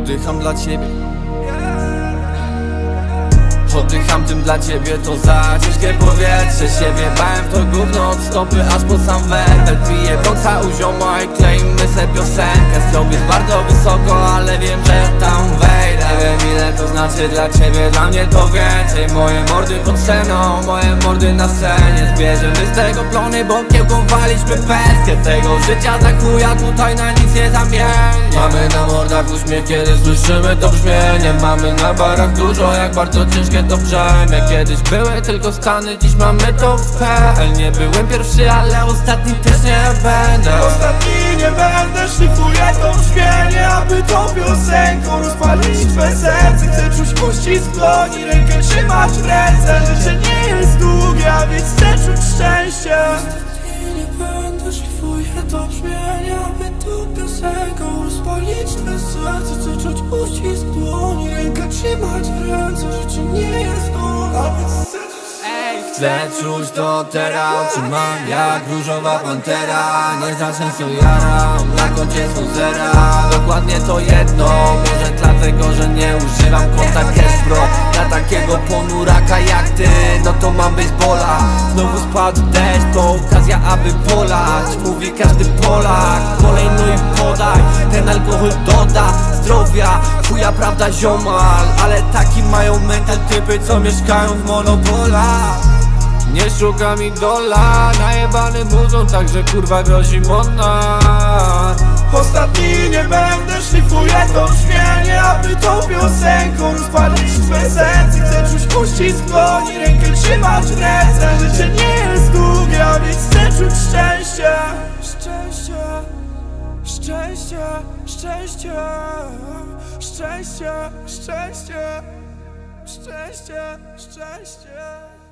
Oddycham dla ciebie. Oddycham tym dla ciebie, to za ciężkie powietrze. Się wjebałem w to gówno od stopy aż po sam werbel. Piję brąca u zioma i kleimy se piosenkę. Strop jest bardzo wysoko, ale wiem, że tam wejdę. Nie wiem ile to znaczy dla ciebie, dla mnie to więcej. Moje mordy pod sceną, moje mordy na scenie. Zbierzemy z tego plony, bo kiełką waliśmy pestkę. Tego życia za chuja tutaj na nic nie zamieni. Mamy na mordach uśmiech, kiedy słyszymy to brzmienie. Mamy na barach dużo, jak bardzo ciężkie to brzemię. Kiedyś były tylko Stany, dziś mamy to w PL. Nie byłem pierwszy, ale ostatni też nie będę. Ostatni nie będę, szlifuję to brzmienie, aby tą piosenką rozpalić twe serce. Chcę czuć uścisk dłoni, rękę trzymać w ręce. Życie nie jest długie, a więc chcę czuć szczęście. Ostatni nie będę, szlifuję to brzmienie, aby tą piosenką rozpalić twe serce. Chcę czuć uścisk dłoni, rękę trzymać w ręce. Życie nie jest długie, a więc chcę czuć. Chcę czuć to teraz, trzymam jak różowa pantera. Nie za często jaram, na koncie są zera. Dokładnie to jedno, może dlatego, że nie używam konta cash bro. Dla takiego ponuraka jak ty, no to mam basebola. Znowu spadł deszcz, to okazja aby polać. Mówi każdy Polak, kolejno i podaj. Ten alkohol doda zdrowia, chuja prawda ziomal. Ale taki mają mental typy, co mieszkają w monopolach. Nie szukam idola, najebany budzą, także kurwa grozi modna. Ostatni nie będę, szlifuję to brzmienie, aby tą piosenką rozpalić twe serce. Chcę czuć uścisk dłoni, rękę trzymać w ręce. Życie nie jest długie, a więc chcę czuć szczęście. Szczęście, szczęście, szczęście, szczęście, szczęście, szczęście, szczęście.